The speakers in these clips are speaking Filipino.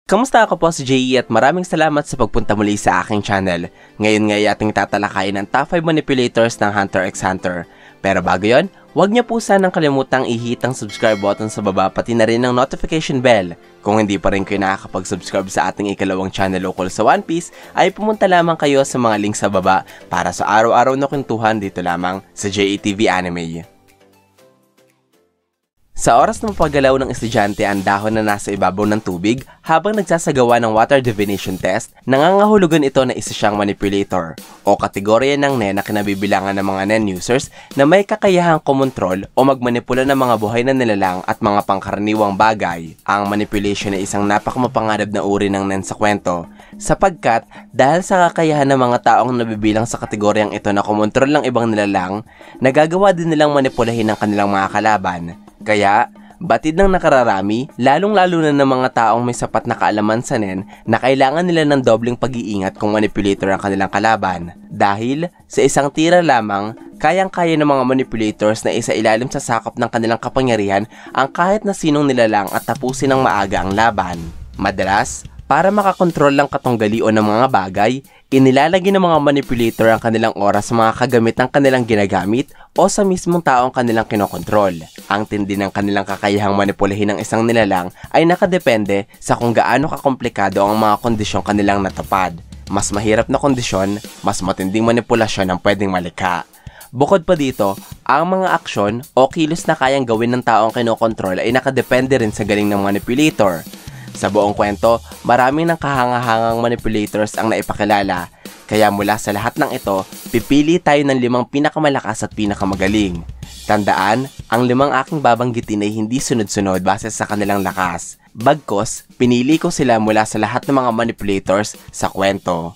Kamusta, ako po si JE at maraming salamat sa pagpunta muli sa aking channel. Ngayon nga ating tatalakayin ang top 5 manipulators ng Hunter x Hunter. Pero bago yon, huwag niyo po sanang kalimutang i-hit ang subscribe button sa baba pati na rin ang notification bell. Kung hindi pa rin kayo nakakapag-subscribe sa ating ikalawang channel ukol sa One Piece, ay pumunta lamang kayo sa mga link sa baba para sa araw-araw na kwentuhan dito lamang sa JE TV Anime. Sa oras ng paggalaw ng estudyante ang dahon na nasa ibabaw ng tubig habang nagsasagawa ng water divination test, nangangahulugan ito na isa siyang manipulator o kategorya ng Nen na kinabibilangan ng mga Nen users na may kakayahang kumontrol o magmanipula ng mga buhay na nilalang at mga pangkaraniwang bagay. Ang manipulation ay isang napakamapanganib na uri ng Nen sa kwento sapagkat dahil sa kakayahan ng mga taong nabibilang sa kategoryang ito na kumontrol ng ibang nilalang, nagagawa din nilang manipulahin ang kanilang mga kalaban. Kaya, batid ng nakararami, lalong-lalo na ng mga taong may sapat na kaalaman sa Nen na kailangan nila ng dobleng pag-iingat kung manipulator ang kanilang kalaban. Dahil, sa isang tira lamang, kayang-kaya ng mga manipulators na isa ilalim sa sakop ng kanilang kapangyarihan ang kahit na sinong nilalang at tapusin ng maaga ang laban. Madalas, para makakontrol ng katunggalion ng mga bagay, inilalagay ng mga manipulator ang kanilang oras sa mga kagamit ng kanilang ginagamit o sa mismong taong kanilang kinokontrol. Ang tindi ng kanilang kakayahang manipulahin ng isang nilalang ay nakadepende sa kung gaano kakomplikado ang mga kondisyong kanilang natupad. Mas mahirap na kondisyon, mas matinding manipulasyon ang pwedeng malikha. Bukod pa dito, ang mga aksyon o kilos na kayang gawin ng taong kinokontrol ay nakadepende rin sa galing ng manipulator. Sa buong kwento, marami ng kahangahangang manipulators ang naipakilala, kaya mula sa lahat ng ito, pipili tayo ng 5 pinakamalakas at pinakamagaling. Tandaan, ang 5 aking babanggitin ay hindi sunod-sunod base sa kanilang lakas. Bagkus, pinili ko sila mula sa lahat ng mga manipulators sa kwento.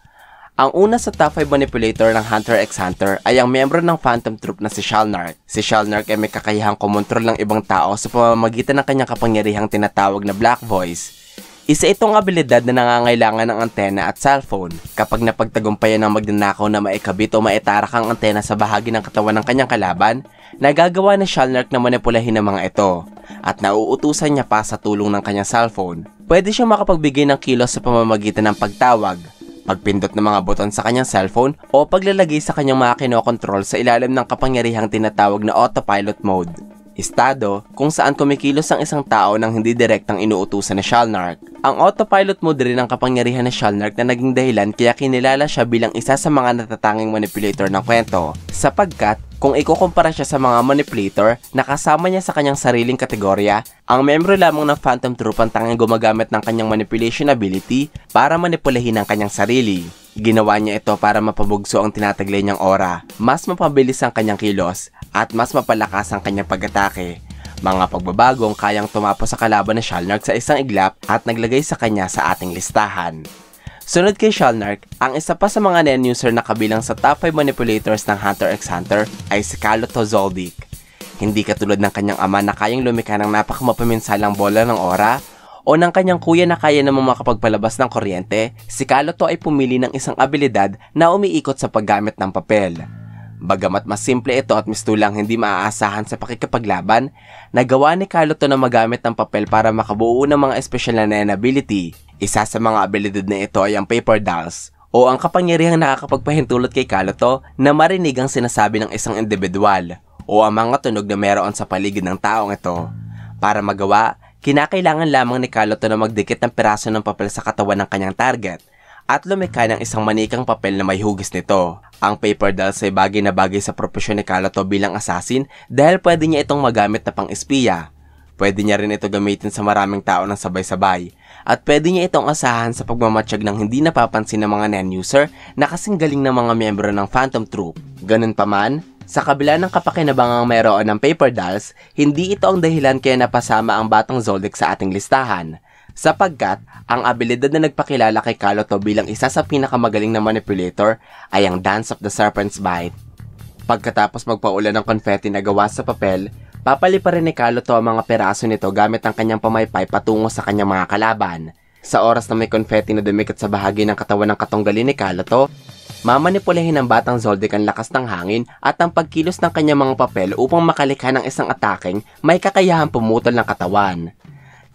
Ang una sa top 5 manipulator ng Hunter x Hunter ay ang miyembro ng Phantom Troop na si Shalnark. Si Shalnark ay may kakayahang kumontrol ng ibang tao sa pamamagitan ng kanyang kapangyarihang tinatawag na Black Voice. Isa itong abilidad na nangangailangan ng antena at cellphone. Kapag napagtagumpayan ng magnanakaw na maikabit o maitarak ang antena sa bahagi ng katawan ng kanyang kalaban, nagagawa ni Shalnark na manipulahin ang mga ito at nauutusan niya pa sa tulong ng kanyang cellphone. Pwede siyang makapagbigay ng kilos sa pamamagitan ng pagtawag, pagpindot ng mga buton sa kanyang cellphone o paglalagay sa kanyang mga kinokontrol sa ilalim ng kapangyarihang tinatawag na autopilot mode. Estado kung saan kumikilos ang isang tao nang hindi direktang inuutusan ni Shalnark. Ang autopilot mode rin ang kapangyarihan ni Shalnark na naging dahilan kaya kinilala siya bilang isa sa mga natatanging manipulator ng kwento, sapagkat kung ikukumpara siya sa mga manipulator na kasama niya sa kanyang sariling kategorya, ang membro lamang ng Phantom Troop ang tanging gumagamit ng kanyang manipulation ability para manipulahin ang kanyang sarili. Ginawa niya ito para mapabugso ang tinataglay niyang aura, mas mapabilis ang kanyang kilos, at mas mapalakas ang kanyang pag-atake. Mga pagbabagong kayang tumapos sa kalaban ni Shalnark sa isang iglap at naglagay sa kanya sa ating listahan. Sunod kay Shalnark, ang isa pa sa mga Nen user na kabilang sa top 5 manipulators ng Hunter x Hunter ay si Kaloto Zoldyck. Hindi katulad ng kanyang ama na kayang lumikha ng napakamapaminsalang bola ng aura o ng kanyang kuya na kaya namang makapagpalabas ng kuryente, si Kaloto ay pumili ng isang abilidad na umiikot sa paggamit ng papel. Bagamat mas simple ito at mistulang hindi maaasahan sa pakikipaglaban, nagawa ni Kaloto na magamit ng papel para makabuo ng mga espesyal na Nen ability. Isa sa mga abilidad na ito ay ang Paper Dolls o ang kapangyarihang nakakapagpahintulot kay Kaloto na marinig ang sinasabi ng isang individual o ang mga tunog na meron sa paligid ng taong ito. Para magawa, kinakailangan lamang ni Kaloto na magdikit ng piraso ng papel sa katawan ng kanyang target at lumikha ng isang manikang papel na may hugis nito. Ang Paper Dolls ay bagay na bagay sa propesyon ni Kaloto bilang assassin dahil pwede niya itong magamit na pang-espiya. Pwede niya rin ito gamitin sa maraming tao ng sabay-sabay. At pwede niya itong asahan sa pagmamatsyag ng hindi napapansin ng mga Nen user na kasing galing ng mga miyembro ng Phantom Troop. Ganun pa man, sa kabila ng kapakinabangang mayroon ng Paper Dolls, hindi ito ang dahilan kaya napasama ang Batang Zoldyck sa ating listahan. Sapagkat, ang abilidad na nagpakilala kay Kaloto bilang isa sa pinakamagaling na manipulator ay ang Dance of the Serpent's Bite. Pagkatapos magpaulan ng confetti na gawa sa papel, papaliparin ni Kaloto ang mga peraso nito gamit ang kanyang pamaypay patungo sa kanyang mga kalaban. Sa oras na may confetti na dumikit sa bahagi ng katawan ng katunggali ni Kaloto, mamanipulahin ng Batang Zoldyck ang lakas ng hangin at ang pagkilos ng kanyang mga papel upang makalikha ng isang ataking may kakayahang pumutol ng katawan.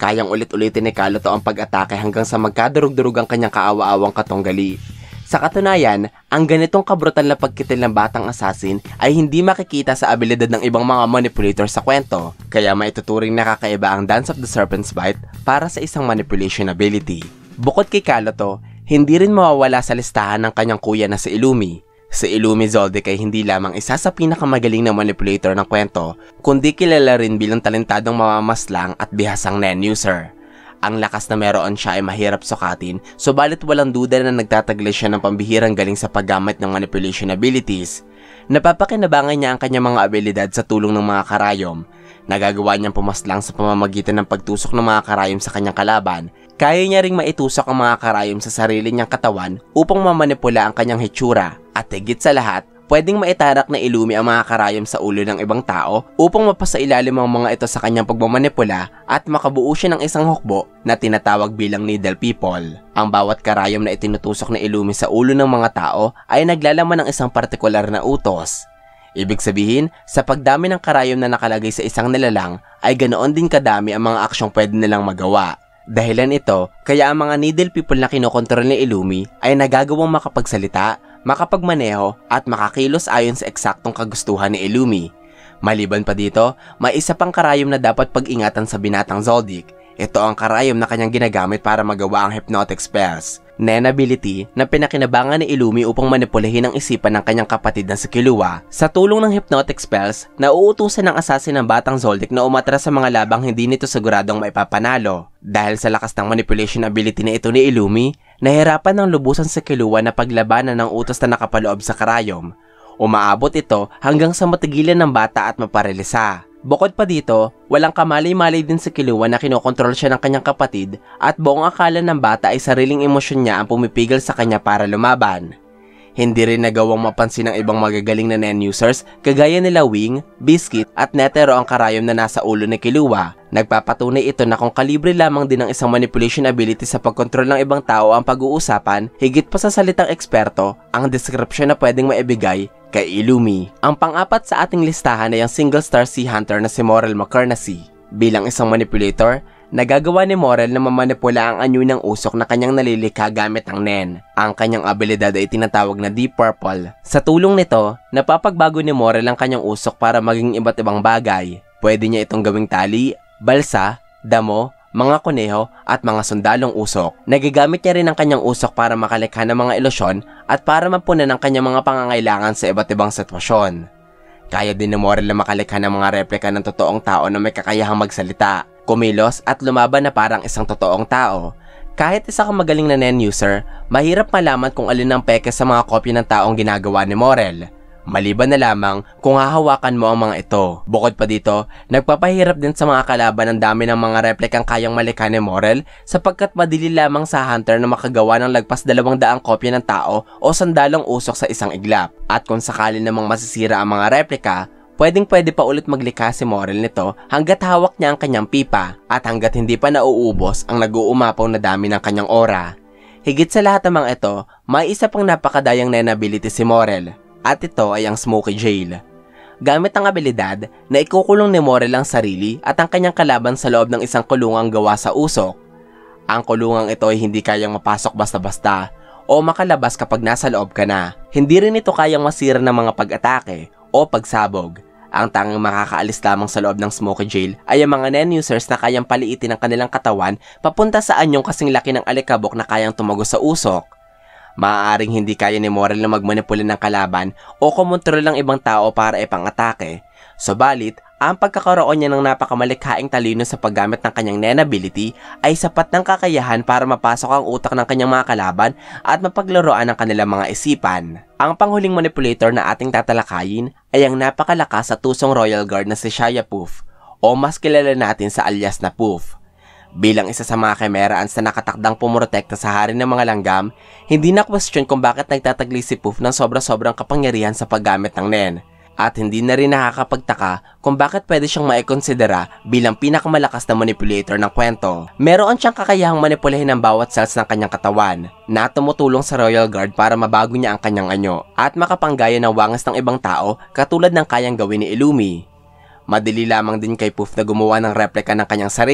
Kayang ulit-ulitin ni Kaloto ang pag-atake hanggang sa magkadurog-durog ang kanyang kaawa-awang katunggali. Sa katunayan, ang ganitong kabrutal na pagkitil ng batang assassin ay hindi makikita sa abilidad ng ibang mga manipulator sa kwento, kaya maituturing nakakaiba ang Dance of the Serpent's Bite para sa isang manipulation ability. Bukod kay Kaloto, hindi rin mawawala sa listahan ng kanyang kuya na si Illumi. Si Illumi Zoldyck ay hindi lamang isa sa pinakamagaling na manipulator ng kwento, kundi kilala rin bilang talentadong mamamaslang at bihasang Nen user. Ang lakas na meron siya ay mahirap sukatin, subalit walang duda na nagtataglay siya ng pambihirang galing sa paggamit ng manipulation abilities. Napapakinabangan niya ang kanyang mga abilidad sa tulong ng mga karayom. Nagagawa niyang pumaslang sa pamamagitan ng pagtusok ng mga karayom sa kanyang kalaban. Kaya niya ring maitusok ang mga karayom sa sarili niyang katawan upang mamanipula ang kanyang hitsura. At higit sa lahat, pwedeng maitarak na Illumi ang mga karayom sa ulo ng ibang tao upang mapasailalim ang mga ito sa kanyang pagmamanipula at makabuo siya ng isang hukbo na tinatawag bilang Needle People. Ang bawat karayom na itinutusok ni Illumi sa ulo ng mga tao ay naglalaman ng isang partikular na utos. Ibig sabihin, sa pagdami ng karayom na nakalagay sa isang nilalang ay ganoon din kadami ang mga aksyong pwede nilang magawa. Dahilan ito, kaya ang mga Needle People na kinokontrol ni Illumi ay nagagawang makapagsalita, makapagmaneho at makakilos ayon sa eksaktong kagustuhan ni Illumi. Maliban pa dito, may isa pang karayom na dapat pag-ingatan sa binatang Zoldyck. Ito ang karayom na kanyang ginagamit para magawa ang hypnotic spells, Nen ability na pinakinabangan ni Illumi upang manipulahin ang isipan ng kanyang kapatid na si Killua. Sa tulong ng hypnotic spells, nauutusan ng assassin ng batang Zoldyck na umatras sa mga labang hindi nito siguradong maipapanalo. Dahil sa lakas ng manipulation ability na ito ni Illumi, nahirapan ng lubusan si Killua na paglabanan ng utos na nakapaloob sa karayom. Umaabot ito hanggang sa matigilan ng bata at maparelisa. Bukod pa dito, walang kamalay-malay din si Killua na kinokontrol siya ng kanyang kapatid at buong akala ng bata ay sariling emosyon niya ang pumipigil sa kanya para lumaban. Hindi rin nagawang mapansin ng ibang magagaling na Nen users kagaya nila Wing, Biscuit at Netero ang karayom na nasa ulo ni Killua. Nagpapatunay ito na kung kalibre lamang din ng isang manipulation ability sa pagkontrol ng ibang tao ang pag-uusapan, higit pa sa salitang eksperto, ang description na pwedeng maibigay kay Illumi. Ang pang-apat sa ating listahan ay ang single star sea hunter na si Morel Macarnacy. Bilang isang manipulator, nagagawa ni Morel na mamanipula ang anyo ng usok na kanyang nalilikha gamit ang Nen. Ang kanyang abilidad ay tinatawag na Deep Purple. Sa tulong nito, napapagbago ni Morel ang kanyang usok para maging iba't ibang bagay. Pwede niya itong gawing tali, balsa, damo, mga kuneho at mga sundalong usok. Nagagamit niya rin ang kanyang usok para makalikha ng mga ilusyon at para mapunan ang kanyang mga pangangailangan sa iba't ibang sitwasyon. Kaya din ni Morel na makalikha ng mga replika ng totoong tao na may kakayahang magsalita, kumilos at lumaban na parang isang totoong tao. Kahit isa kang magaling na Nen user, mahirap malaman kung alin ang peke sa mga kopya ng taong ginagawa ni Morel. Maliban na lamang kung hahawakan mo ang mga ito. Bukod pa dito, nagpapahirap din sa mga kalaban ang dami ng mga replikang kayang malikha ni Morel sapagkat madili lamang sa hunter na makagawa ng lagpas 200 kopya ng tao o sandalong usok sa isang iglap. At kung sakali namang masisira ang mga replika, pwede pa ulit maglikha si Morel nito hanggat hawak niya ang kanyang pipa at hanggat hindi pa nauubos ang nag-uumapaw na dami ng kanyang aura. Higit sa lahat ng mga ito, may isa pang napakadayang Nen ability si Morel. At ito ay ang Smoky Jail. Gamit ang abilidad na ikukulong ni Morel ang sarili at ang kanyang kalaban sa loob ng isang kulungang gawa sa usok. Ang kulungang ito ay hindi kayang mapasok basta-basta o makalabas kapag nasa loob ka na. Hindi rin ito kayang masira ng mga pag-atake o pagsabog. Ang tanging makakaalis lamang sa loob ng Smoky Jail ay ang mga Nen users na kayang paliitin ang kanilang katawan papunta sa anyong kasing laki ng alikabok na kayang tumagos sa usok. Maaaring hindi kaya ni Morel na magmanipula ng kalaban o kumontrol ng ibang tao para ipang-atake. Subalit, ang pagkakaroon niya ng napakamalikhaing talino sa paggamit ng kanyang Nen ability ay sapat ng kakayahan para mapasok ang utak ng kanyang mga kalaban at mapaglaruan ang kanilang mga isipan. Ang panghuling manipulator na ating tatalakayin ay ang napakalakas sa tusong Royal Guard na si Shia Poof o mas kilala natin sa alias na Poof. Bilang isa sa mga Chimera Ants na nakatakdang pumotekta sa hari ng mga langgam, hindi na question kung bakit nagtatagli si Poof ng sobra-sobrang kapangyarihan sa paggamit ng Nen. At hindi na rin nakakapagtaka kung bakit pwede siyang maikonsidera bilang pinakamalakas na manipulator ng kwento. Meron siyang kakayahang manipulahin ang bawat cells ng kanyang katawan na tumutulong sa Royal Guard para mabago niya ang kanyang anyo at makapanggaya ng wangis ng ibang tao katulad ng kayang gawin ni Illumi. Madali lamang din kay Poof na gumawa ng replika ng kanyang sarili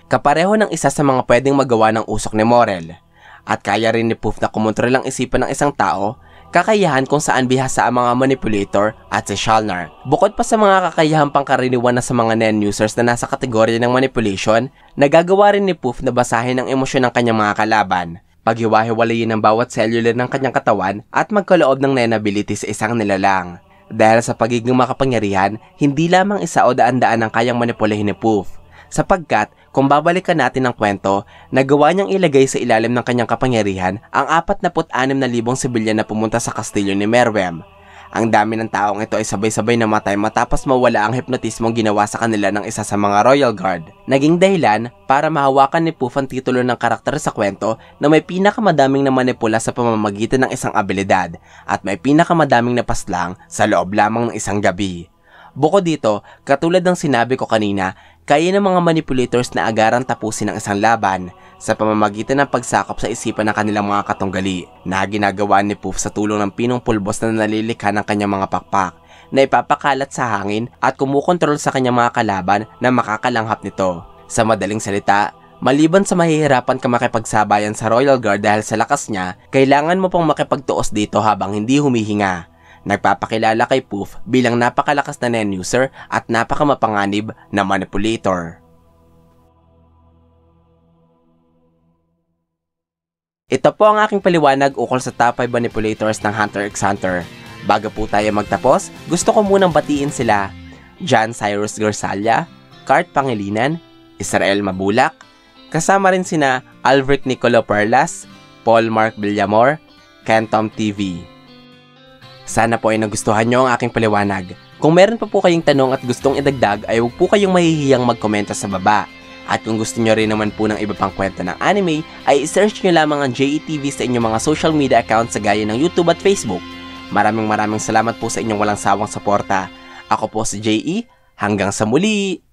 Kapareho ng isa sa mga pwedeng magawa ng usok ni Morel. At kaya rin ni Poof na kumontrol ang isipan ng isang tao, kakayahan kung saan bihasa ang mga manipulator at si Shalnar. Bukod pa sa mga kakayahang pangkaraniwan na sa mga NEN users na nasa kategorya ng manipulation, nagagawa rin ni Poof na basahin ang emosyon ng kanyang mga kalaban, paghiwa-hiwalayin ang bawat cellular ng kanyang katawan at magkaloob ng NEN ability sa isang nilalang. Dahil sa pagiging makapangyarihan, hindi lamang isa o daan-daan ang kayang manipulahin ni Poof. Sapagkat, kung babalikan natin ang kwento, nagawa niyang ilagay sa ilalim ng kanyang kapangyarihan ang 46,000 sibilyan na pumunta sa kastilyo ni Meruem. Ang dami ng taong ito ay sabay-sabay namatay matapos mawala ang hipnotismong ginawa sa kanila ng isa sa mga Royal Guard. Naging dahilan para mahawakan ni Poof ang titulo ng karakter sa kwento na may pinakamadaming na manipula sa pamamagitan ng isang abilidad at may pinakamadaming napaslang sa loob lamang ng isang gabi. Bukod dito, katulad ng sinabi ko kanina, kaya ng mga manipulators na agarang tapusin ang isang laban sa pamamagitan ng pagsakop sa isipan ng kanilang mga katunggali na ginagawa ni Poof sa tulong ng pinong pulbos na nalilikha ng kanyang mga pakpak na ipapakalat sa hangin at kumukontrol sa kanyang mga kalaban na makakalanghap nito. Sa madaling salita, maliban sa mahihirapan ka makipagsabayan sa Royal Guard dahil sa lakas niya, kailangan mo pang makipagtuos dito habang hindi humihinga. Nagpapakilala kay Poof bilang napakalakas na NEN user at napakamapanganib na manipulator. Ito po ang aking paliwanag ukol sa top 5 manipulators ng Hunter x Hunter. Bago po tayo magtapos, gusto ko munang batiin sila John Cyrus Garsalia, Cart Pangilinan, Israel Mabulak, kasama rin sina Alveric Nicolo Perlas, Paul Mark Villamor, Kentom TV. Sana po ay nagustuhan nyo ang aking paliwanag. Kung meron pa po kayong tanong at gustong idagdag ay huwag po kayong mahihiyang magkomento sa baba. At kung gusto nyo rin naman po ng iba pang kwento ng anime, ay i-search nyo lamang ang JETV sa inyong mga social media accounts sa gaya ng YouTube at Facebook. Maraming salamat po sa inyong walang sawang suporta. Ako po si JE, hanggang sa muli!